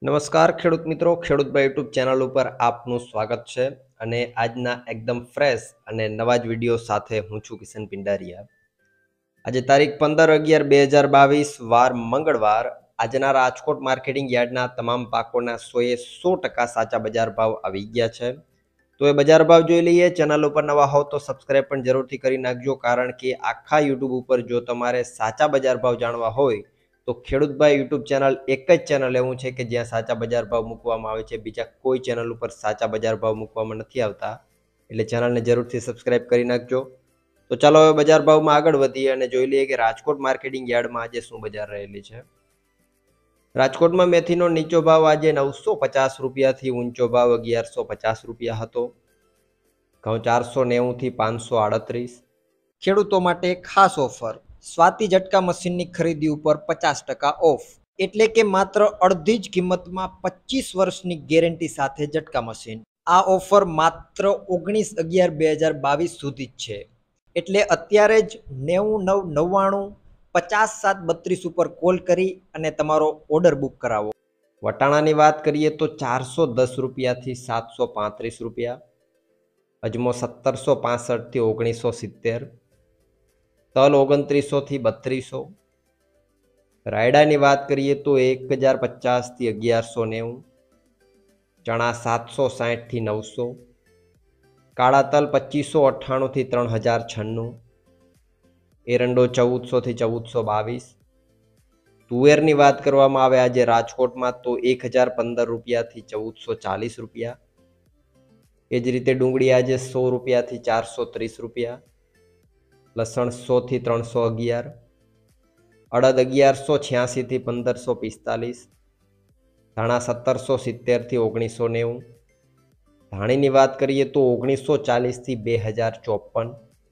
નમસ્કાર ખેડૂત મિત્રો, ખેડૂતભાઈ યુટ્યુબ ચેનલ ઉપર આપનું સ્વાગત છે અને આજના એકદમ ફ્રેશ અને નવા જ વિડીયો સાથે હું છું કિશન પિંડારિયા। આજે તારીખ 15/11/2022 વાર મંગળવાર આજના રાજકોટ માર્કેટિંગ યાર્ડના તમામ પાકોના 100% સાચા બજાર ભાવ આવી ગયા છે। તો એ બજાર ભાવ જોઈ લઈએ। ચેનલ ઉપર નવા હો તો સબસ્ક્રાઇબ પણ જરૂરથી કરી નાખજો, કારણ કે આખા યુટ્યુબ ઉપર જો તમારે સાચા બજાર ભાવ જાણવા હોય તો ખેડૂતભાઈ યુટ્યુબ ચેનલ એક જ ચેનલ એવું છે કે જ્યાં સાચા બજાર ભાવ મૂકવામાં આવે છે। બીજા કોઈ ચેનલ ઉપર સાચા બજાર ભાવ મૂકવામાં નથી આવતા, એટલે ચેનલને જરૂરથી સબસ્ક્રાઇબ કરી નાખજો। તો ચાલો હવે બજાર ભાવમાં આગળ વધીએ અને જોઈ લઈએ કે રાજકોટ માર્કેટિંગ યાર્ડમાં આજે શું બજાર રહેલી છે। રાજકોટમાં મેથીનો નીચો ભાવ આજે 950 રૂપિયાથી ઊંચો ભાવ 1150 રૂપિયા હતો। ઘઉં 490 થી 538। ખેડૂતો માટે ખાસ ઓફર, સ્વાતિ ઝટકા મશીનની ખરીદી ઉપર 50% ઓફ, એટલે કે માત્ર અડધી જ કિંમતમાં 25 વર્ષની ગેરંટી સાથે ઝટકા મશીન। આ ઓફર માત્ર 19/11/2022 સુધી જ છે, એટલે અત્યારે જ 9999 50 732 ઉપર કોલ કરી અને તમારો ઓર્ડર બુક કરાવો। વટાણાની વાત કરીએ તો 410 રૂપિયાથી 735 રૂપિયા, અજમો 1765 થી 1970, તલ 2900 થી 3200, રાયડાની વાત કરીએ તો 1050 થી 1190, ચણા 760 થી 900, કાળા તલ 2598 થી 3096, એરંડો 1400 થી 1422। તુવેરની વાત કરવામાં આવે આજે રાજકોટમાં તો 1015 રૂપિયાથી 1440 રૂપિયા। એ જ રીતે ડુંગળી આજે 100 રૂપિયાથી 430 રૂપિયા, લસણ 100 થી 311, અડદ 1186 થી 1545, ધાણા 1770 થી 1990, ધાણીની વાત કરીએ તો 1940 થી 2054,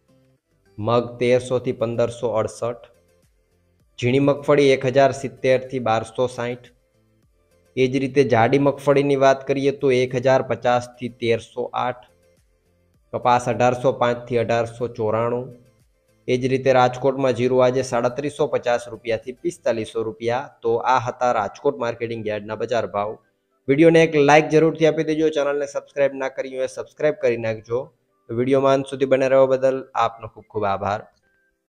મગ 1300 થી 1568, ઝીણી મગફળી 1070 થી 1260। એ જ રીતે જાડી મગફળીની વાત કરીએ તો 1050 થી 1308, કપાસ 1805 થી 1894। એ જ રીતે રાજકોટમાં જીરું આજે 3750 રૂપિયાથી 4500 રૂપિયા। તો આ હતા રાજકોટ માર્કેટિંગ યાર્ડના બજાર ભાવ। વિડીયોને એક લાઇક જરૂરથી આપી દેજો, ચેનલને સબસ્ક્રાઇબ ના કરી હોય સબસ્ક્રાઇબ કરી નાખજો। વિડીયોમાં અંત સુધી બને રહેવા બદલ આપનો ખૂબ ખૂબ આભાર।